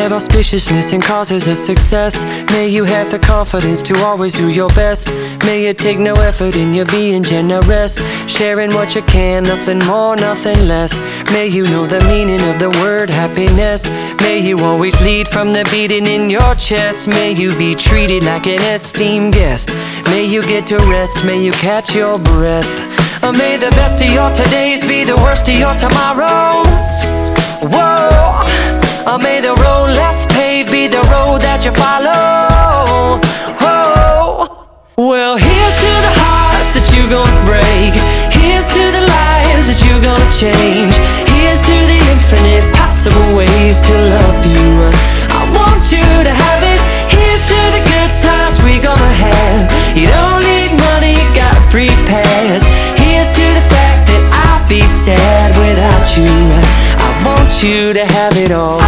have auspiciousness and causes of success. May you have the confidence to always do your best. May you take no effort in your being generous, sharing what you can, nothing more, nothing less. May you know the meaning of the word happiness. May you always lead from the beating in your chest. May you be treated like an esteemed guest. May you get to rest, may you catch your breath. May the best of your todays be the worst of your tomorrows. Whoa. May the road less paved be the road that you follow. Whoa. Well, here's to the hearts that you're gonna break. Here's to the lives that you're gonna change. Here's to the infinite possible ways to love you. I want you to have it. Here's to the good times we're gonna have. You don't need money, you got a free pass. Here's to the fact that I'll be sad without you. I want you to have it all.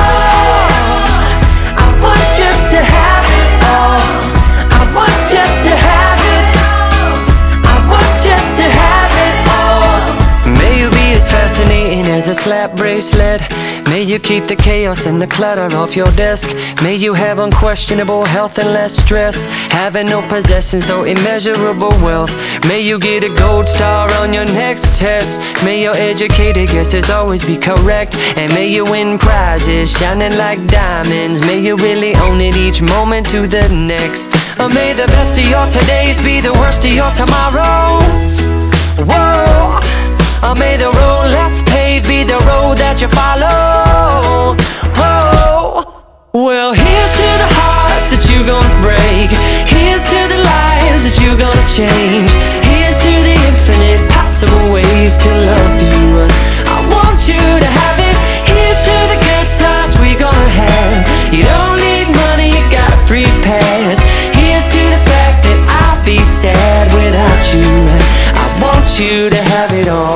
I want you to have it all. I want you to have it. I want you to have it all. May you be as fascinating as a slap bracelet. May you keep the chaos and the clutter off your desk. May you have unquestionable health and less stress. Having no possessions though immeasurable wealth. May you get a gold star on your next test. May your educated guesses always be correct. And may you win prizes shining like diamonds. May you really own it each moment to the next. May the best of your todays be the worst of your tomorrows. Whoa. May the road less paved be the road that you follow. Whoa. Well, here's to the hearts that you're gonna break. Here's to the lives that you're gonna change. Here's to the infinite possible ways to love you. I want you to have it. Here's to the good times we're gonna have. You don't need money, you got a free pass. Here's to the fact that I'll be sad without you. I want you to have it all.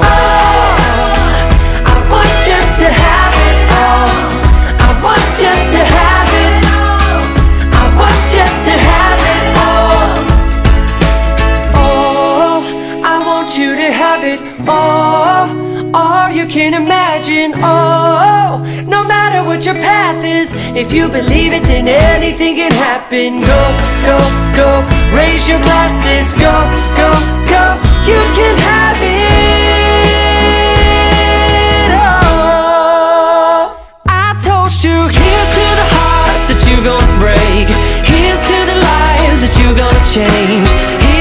I want you to have it all. I want you to have it. I want you to have it all. Oh, I want you to have it all. All you can imagine. Oh, no matter what your path is, if you believe it, then anything can happen. Go, go, go. Raise your glasses. Go, go, go. You can have it all. I toast you. Here's to the hearts that you're gonna break. Here's to the lives that you're gonna change.